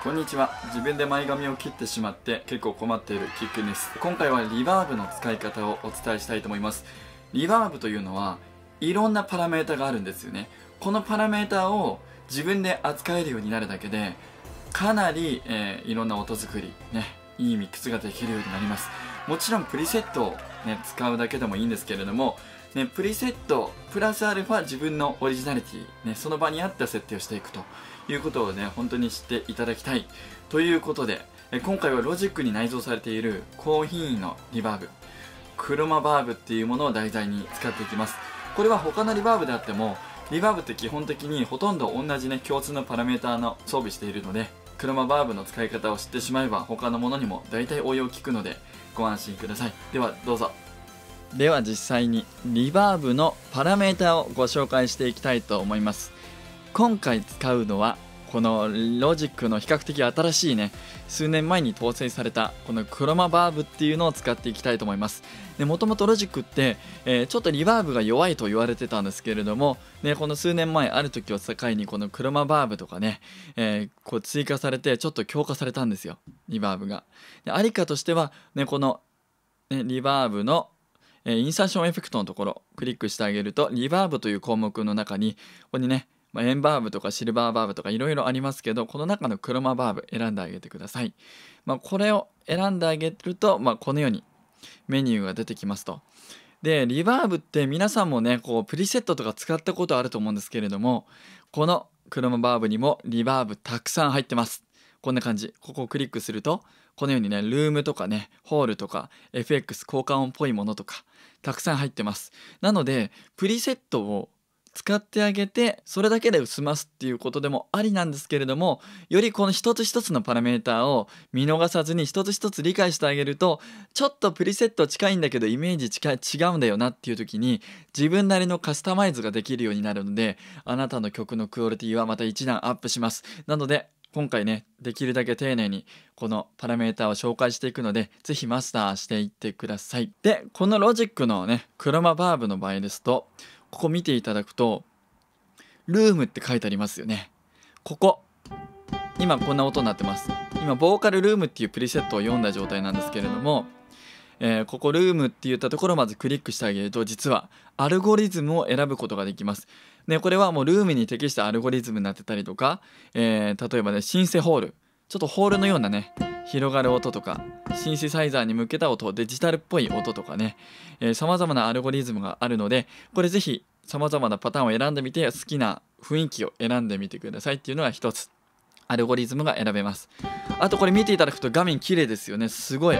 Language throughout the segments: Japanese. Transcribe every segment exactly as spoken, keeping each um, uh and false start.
こんにちは。自分で前髪を切ってしまって結構困っているキックです。今回はリバーブの使い方をお伝えしたいと思います。リバーブというのはいろんなパラメータがあるんですよね。このパラメータを自分で扱えるようになるだけでかなり、えー、いろんな音作りね、いいミックスができるようになります。もちろんプリセットを、ね、使うだけでもいいんですけれども、ね、プリセットプラスアルファ自分のオリジナリティ、ね、その場に合った設定をしていくということをね、本当に知っていただきたいということで、え今回はロジックに内蔵されている高品位のリバーブ、クロマバーブっていうものを題材に使っていきます。これは他のリバーブであっても、リバーブって基本的にほとんど同じね、共通のパラメーターの装備しているので、クロマバーブの使い方を知ってしまえば他のものにも大体応用効くのでご安心ください。ではどうぞ。では実際にリバーブのパラメータをご紹介していきたいと思います。今回使うのはこのロジックの比較的新しいね、数年前に搭載されたこのクロマバーブっていうのを使っていきたいと思います。で、もともとロジックって、えー、ちょっとリバーブが弱いと言われてたんですけれども、ね、この数年前ある時を境にこのクロマバーブとかね、えー、こう追加されてちょっと強化されたんですよ、リバーブが。で、ありかとしては、ね、この、ね、リバーブのえー、インサーションエフェクトのところクリックしてあげると、リバーブという項目の中にここにね、まあ、エンバーブとかシルバーバーブとかいろいろありますけど、この中のクロマバーブ選んであげてください。まあ、これを選んであげると、まあ、このようにメニューが出てきますと。で、リバーブって皆さんもね、こうプリセットとか使ったことあると思うんですけれども、このクロマバーブにもリバーブたくさん入ってます。こんな感じ。ここをクリックするとこのようにね、ルームとかね、ホールとか エフエックス 効果音っぽいものとかたくさん入ってます。なのでプリセットを使ってあげてそれだけで済ますっていうことでもありなんですけれども、よりこの一つ一つのパラメーターを見逃さずに一つ一つ理解してあげると、ちょっとプリセット近いんだけどイメージ近い違うんだよなっていう時に自分なりのカスタマイズができるようになるので、あなたの曲のクオリティはまた一段アップします。なので今回ね、できるだけ丁寧にこのパラメータを紹介していくので、ぜひマスターしていってください。で、このロジックのね、クロマバーブの場合ですと、ここ見ていただくとルームって書いてありますよね。ここ今こんな音になってます。今ボーカルルームっていうプリセットを読んだ状態なんですけれども、えー、ここルームって言ったところをまずクリックしてあげると、実はアルゴリズムを選ぶことができます。ね、これはもうルームに適したアルゴリズムになってたりとか、えー、例えばね、シンセホール、ちょっとホールのようなね、広がる音とか、シンセサイザーに向けた音、デジタルっぽい音とかね、さまざまなアルゴリズムがあるので、これぜひさまざまなパターンを選んでみて、好きな雰囲気を選んでみてくださいっていうのが一つ、アルゴリズムが選べます。あとこれ見ていただくと画面綺麗ですよね。すごい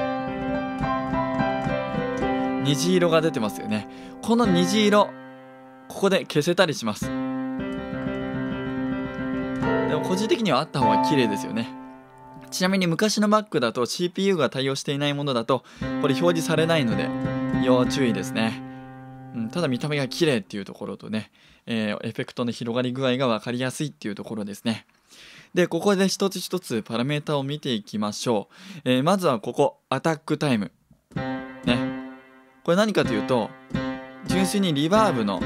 虹色が出てますよね。この虹色、ここで消せたりします。でも個人的にはあった方が綺麗ですよね。ちなみに昔の Mac だと シーピーユー が対応していないものだとこれ表示されないので要注意ですね。うん、ただ見た目が綺麗っていうところとね、えー、エフェクトの広がり具合が分かりやすいっていうところですね。で、ここで一つ一つパラメータを見ていきましょう。えー、まずはここアタックタイムね。これ何かというと、純粋にリバーブの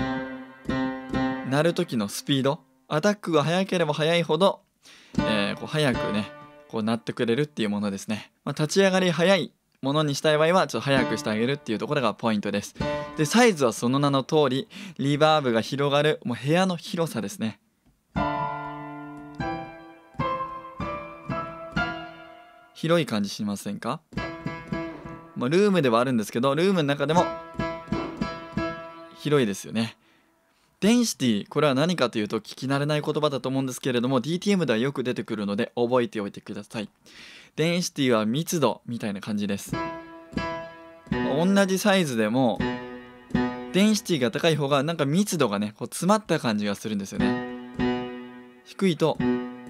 鳴る時のスピード、アタックが速ければ速いほど、えー、こう速くね、こう鳴ってくれるっていうものですね。まあ、立ち上がり速いものにしたい場合はちょっと速くしてあげるっていうところがポイントです。で、サイズはその名の通りリバーブが広がる、もう部屋の広さですね。広い感じしませんか？まあ、ルームではあるんですけど、ルームの中でも広いですよね。デンシティ、これは何かというと聞き慣れない言葉だと思うんですけれども、 ディーティーエム ではよく出てくるので覚えておいてください。デンシティは密度みたいな感じです。同じサイズでもデンシティが高い方がなんか密度がね、こう詰まった感じがするんですよね。低いと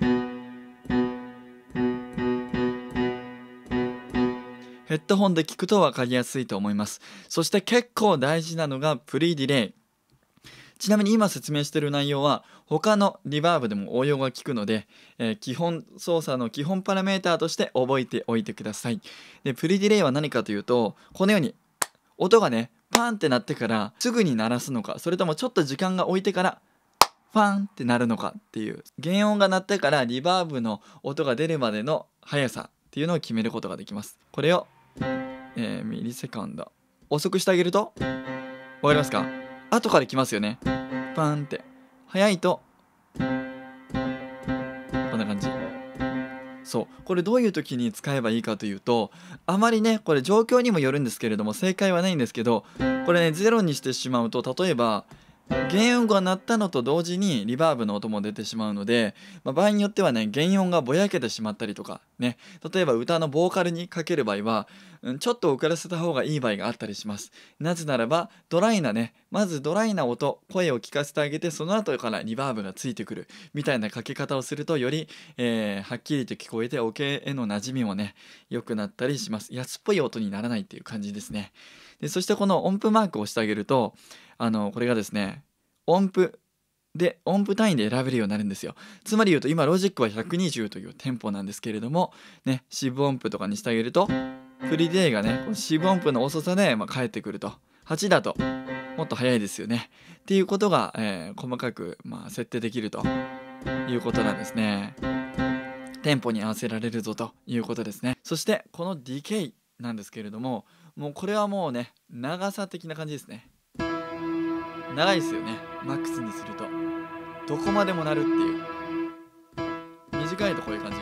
ヘッドホンで聞くと分かりやすいと思います。そして結構大事なのがプリディレイ。ちなみに今説明している内容は他のリバーブでも応用が効くので、えー、基本操作の基本パラメーターとして覚えておいてください。で、プリディレイは何かというと、このように音がねパンって鳴ってからすぐに鳴らすのか、それともちょっと時間が置いてからファンってなるのかっていう、原音が鳴ってからリバーブの音が出るまでの速さっていうのを決めることができます。これを、えー、ミリセカンド遅くしてあげると、わかりますか？後から来ますよね。パンって。速いとこんな感じ。そう、これどういう時に使えばいいかというと、あまりねこれ状況にもよるんですけれども正解はないんですけど、これねゼロにしてしまうと、例えば原音が鳴ったのと同時にリバーブの音も出てしまうので、まあ、場合によってはね原音がぼやけてしまったりとかね、例えば歌のボーカルにかける場合は、うん、ちょっと遅らせた方がいい場合があったりします。なぜならばドライなね、まずドライな音、声を聞かせてあげて、その後からリバーブがついてくるみたいなかけ方をすると、より、えー、はっきりと聞こえてオケへの馴染みもね良くなったりします。安っぽい音にならないっていう感じですね。でそしてこの音符マークを押してあげると、あのこれがですね音符で音符単位で選べるようになるんですよ。つまり言うと今ロジックはひゃくにじゅうというテンポなんですけれどもね、四分音符とかにしてあげるとフリーディレイがね四分音符の遅さで、まあ、返ってくると、はちだともっと早いですよねっていうことが、えー、細かく、まあ、設定できるということなんですね。テンポに合わせられるぞということですね。そしてこのディケイなんですけれども、もうこれはもうね長さ的な感じですね。長いですよね。マックスにするとどこまでもなるっていう。短いとこういう感じ。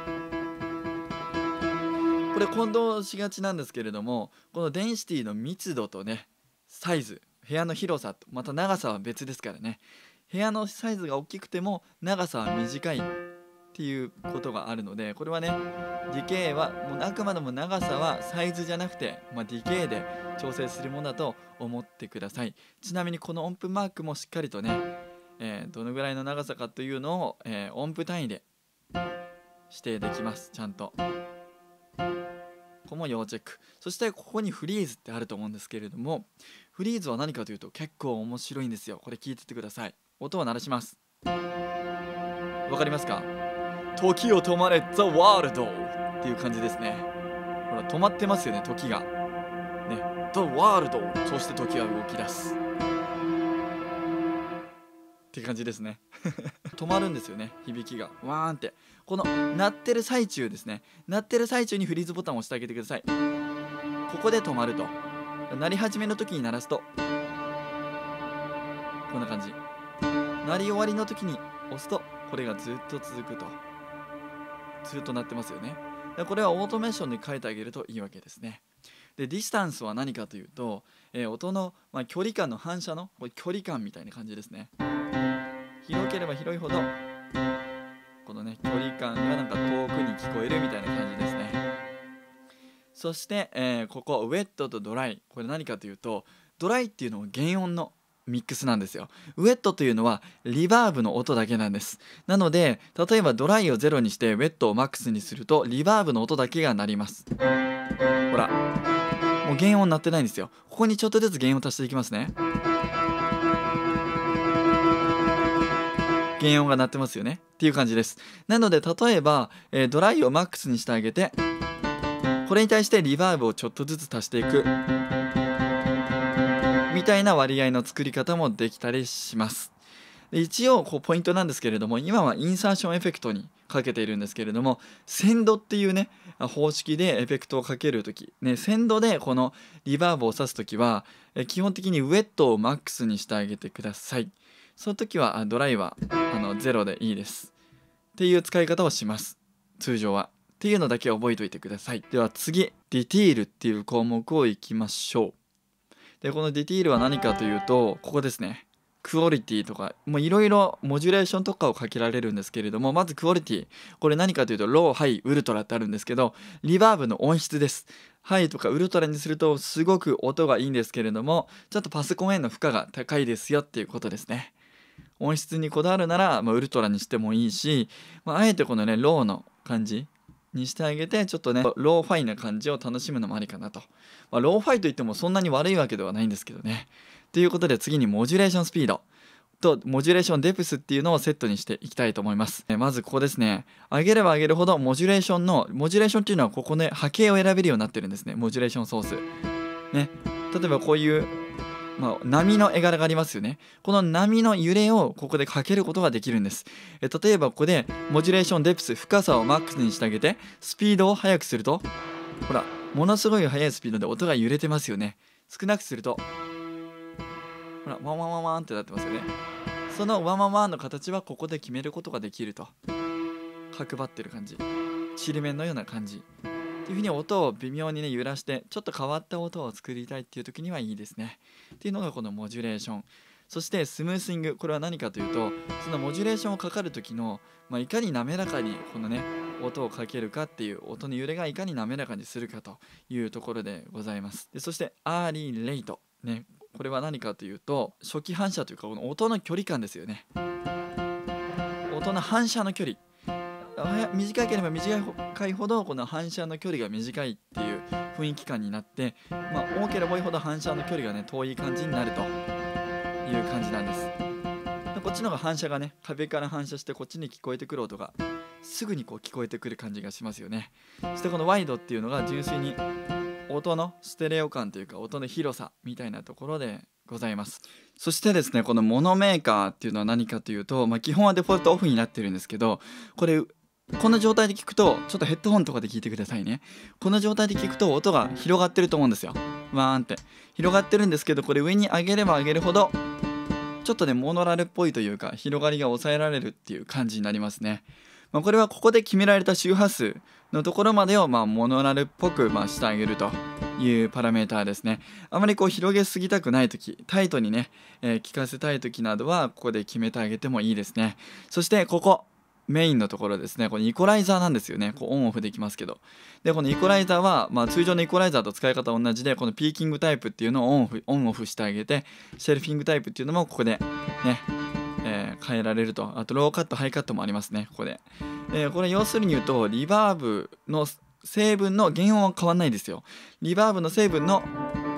これ混同しがちなんですけれども、このデンシティの密度とねサイズ、部屋の広さとまた長さは別ですからね。部屋のサイズが大きくても長さは短いっていうことがあるので、これはねディケイはもうあくまでも長さはサイズじゃなくて、まあ、ディケイで調整するものだと思ってください。ちなみにこの音符マークもしっかりとね、えー、どのぐらいの長さかというのを、えー、音符単位で指定できます。ちゃんとここも要チェック。そしてここにフリーズってあると思うんですけれども、フリーズは何かというと結構面白いんですよ。これ聞いててください。音を鳴らします。わかりますか？時を止まれ The World っていう感じですね。ほら止まってますよね、時がね。 The World、 そして時は動き出すって感じですね止まるんですよね、響きがワーンって。この鳴ってる最中ですね、鳴ってる最中にフリーズボタンを押してあげてください。ここで止まると、鳴り始めの時に鳴らすとこんな感じ、鳴り終わりの時に押すとこれがずっと続くと、ずっと鳴ってますよね。これはオートメーションに変えてあげるといいわけですね。でディスタンスは何かというと、えー、音の、まあ、距離感の反射のこれ距離感みたいな感じですね。広ければ広いほどこのね距離感がなんか遠くに聞こえるみたいな感じですね。そして、えー、ここウェットとドライ、これ何かというと、ドライっていうのは原音のミックスなんですよ。ウェットというのはリバーブの音だけなんです。なので例えばドライをゼロにしてウェットをマックスにするとリバーブの音だけが鳴ります。ほらもう原音鳴ってないんですよ。ここにちょっとずつ原音足していきますね。原音が鳴ってますよねっていう感じです。なので例えば、えー、ドライをマックスにしてあげて、これに対してリバーブをちょっとずつ足していくみたいな割合の作り方もできたりします。で一応こうポイントなんですけれども、今はインサーションエフェクトにかけているんですけれども、線度っていうね方式でエフェクトをかけるとき、ね、線度でこのリバーブを指すときはえ基本的にウェットをマックスにしてあげてください。その時はドライはあのゼロでいいですっていう使い方をします、通常は。っていうのだけ覚えておいてください。では次、ディティールっていう項目をいきましょう。でこのディティールは何かというと、ここですね。クオリティとかいろいろモジュレーションとかをかけられるんですけれども、まずクオリティ、これ何かというとロー、ハイ、ウルトラってあるんですけど、リバーブの音質です。ハイとかウルトラにするとすごく音がいいんですけれども、ちょっとパソコンへの負荷が高いですよっていうことですね。音質にこだわるなら、まあ、ウルトラにしてもいいし、まあ、あえてこのねローの感じにしてあげて、ちょっとねローファイな感じを楽しむのもありかなと。まあ、ローファイといってもそんなに悪いわけではないんですけどね。ということで次にモジュレーションスピードとモジュレーションデプスっていうのをセットにしていきたいと思います。まずここですね。上げれば上げるほどモジュレーションのモジュレーションっていうのはここね波形を選べるようになってるんですね。モジュレーションソースね。例えばこういうまあ、波の絵柄がありますよね。この波の揺れをここでかけることができるんです。え例えばここでモジュレーションデプス、深さをマックスにしてあげてスピードを速くすると、ほらものすごい速いスピードで音が揺れてますよね。少なくするとほらワンワンワンワンってなってますよね。そのワンワンワンの形はここで決めることができると。角張ってる感じ、ちりめんのような感じっていう風に音を微妙にね揺らしてちょっと変わった音を作りたいっていう時にはいいですねっていうのがこのモジュレーション。そしてスムーシング、これは何かというと、そのモジュレーションをかかる時の、まあ、いかに滑らかにこのね音をかけるかっていう、音の揺れがいかに滑らかにするかというところでございます。でそしてアーリーレイトね、これは何かというと初期反射というかこの音の距離感ですよね。音の反射の距離、短ければ短いほどこの反射の距離が短いっていう雰囲気感になって、まあ、多ければ多いほど反射の距離がね遠い感じになるという感じなんです。でこっちの方が反射がね壁から反射してこっちに聞こえてくる音がすぐにこう聞こえてくる感じがしますよね。そしてこのワイドっていうのが純粋に音のステレオ感というか音の広さみたいなところでございます。そしてですね、このモノメーカーっていうのは何かというと、まあ、基本はデフォルトオフになってるんですけど、これこの状態で聞くとちょっとヘッドホンとかで聞いてくださいね。この状態で聞くと音が広がってると思うんですよ。わーんって広がってるんですけど、これ上に上げれば上げるほどちょっとねモノラルっぽいというか広がりが抑えられるっていう感じになりますね。まあ、これはここで決められた周波数のところまでをまあモノラルっぽくまあしてあげるというパラメーターですね。あまりこう広げすぎたくないとき、タイトにね、えー、聞かせたいときなどはここで決めてあげてもいいですね。そしてここメインのところですね、このイコライザーなんですよね。こうオンオフできますけど、でこのイコライザーは、まあ、通常のイコライザーと使い方同じで、このピーキングタイプっていうのをオンオフ、オンオフしてあげて、シェルフィングタイプっていうのもここでね、えー、変えられると。あとローカットハイカットもありますね、ここで。えー、これ要するに言うとリバーブの成分の原音は変わんないですよ。リバーブの成分の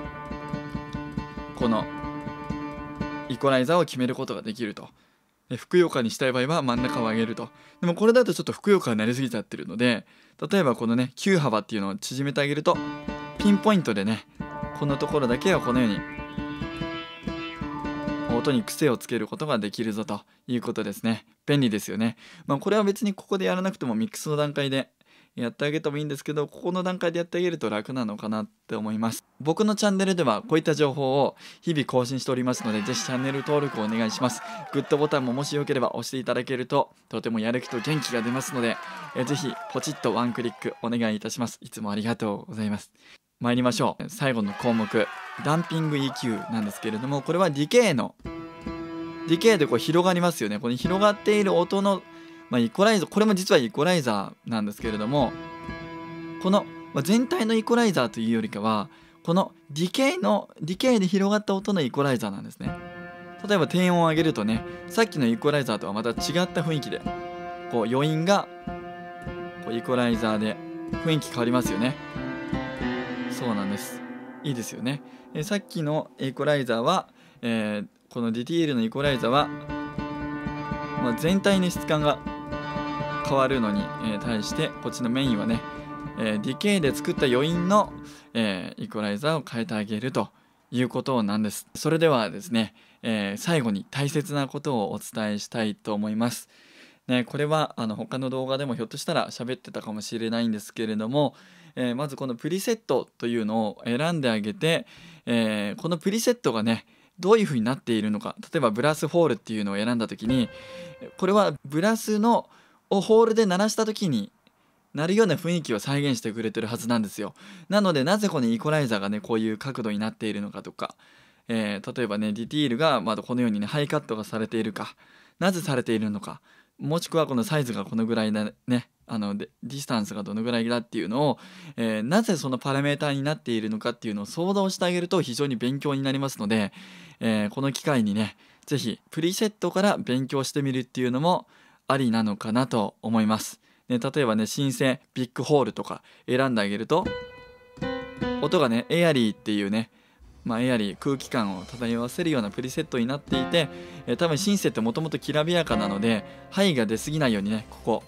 このイコライザーを決めることができると。ふくよかにしたい場合は真ん中を上げると。でもこれだとちょっとふくよかになりすぎちゃってるので、例えばこのね急幅っていうのを縮めてあげるとピンポイントでねこのところだけはこのように音に癖をつけることができるぞということですね。便利ですよね。まあこれは別にここでやらなくてもミックスの段階でやってあげてもいいんですけど、ここの段階でやってあげると楽なのかなって思います。僕のチャンネルではこういった情報を日々更新しておりますので、ぜひチャンネル登録をお願いします。グッドボタンももしよければ押していただけるととてもやる気と元気が出ますので、えぜひポチッとワンクリックお願いいたします。いつもありがとうございます。参りましょう。最後の項目、ダンピング イーキュー なんですけれども、これはディケイのディケイでこう広がりますよね。この広がっている音のまあ、イコライザー、これも実はイコライザーなんですけれども、この全体のイコライザーというよりかはこのディケイのディケイで広がった音のイコライザーなんですね。例えば低音を上げるとね、さっきのイコライザーとはまた違った雰囲気でこう余韻がこうイコライザーで雰囲気変わりますよね。そうなんです、いいですよね。えさっきのイコライザーは、えー、このディティールのイコライザーは、まあ、全体に質感が変わるのに、えー、対してこっちのメインはね、えー、ディケイで作った余韻の、えー、イコライザーを変えてあげるということなんです。それではですね、えー、最後に大切なことをお伝えしたいと思います。ね、これはあの他の動画でもひょっとしたら喋ってたかもしれないんですけれども、えー、まずこのプリセットというのを選んであげて、えー、このプリセットがねどういう風になっているのか、例えばブラスホールっていうのを選んだ時に、これはブラスのをホールで鳴らした時になるような雰囲気を再現してくれてるはずなんですよ。なのでなぜこのイコライザーがねこういう角度になっているのかとか、えー、例えばねディティールがまだこのようにねハイカットがされているか、なぜされているのか、もしくはこのサイズがこのぐらいだね、あのディスタンスがどのぐらいだっていうのを、えー、なぜそのパラメーターになっているのかっていうのを想像してあげると非常に勉強になりますので、えー、この機会にねぜひプリセットから勉強してみるっていうのもありなのかなと思います、ね、例えばねシンセビッグホールとか選んであげると音がねエアリーっていうね、まあ、エアリー空気感を漂わせるようなプリセットになっていて、えー、多分シンセってもともときらびやかなのでハイが出過ぎないようにねここ、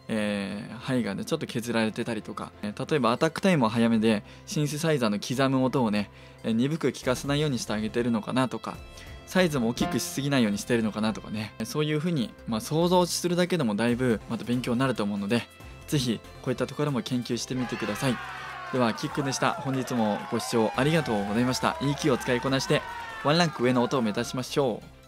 えー、ハイがねちょっと削られてたりとか、えー、例えばアタックタイムを早めでシンセサイザーの刻む音をね、えー、鈍く聞かせないようにしてあげてるのかなとか、サイズも大きくしすぎないようにしてるのかなとかね、そういう風に、まあ、想像するだけでもだいぶまた勉強になると思うので、ぜひこういったところも研究してみてください。ではキックでした。本日もご視聴ありがとうございました。 イーキュー を使いこなしてワンランク上の音を目指しましょう。